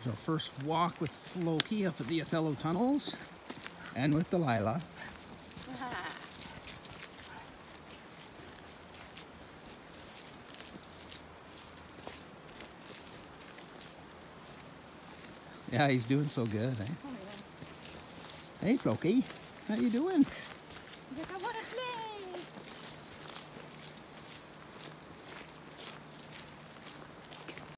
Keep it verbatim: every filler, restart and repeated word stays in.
So first walk with Floki up at the Othello tunnels and with Delilah. Yeah, he's doing so good, eh? Oh, yeah. Hey Floki, how you doing? Look, I want to play.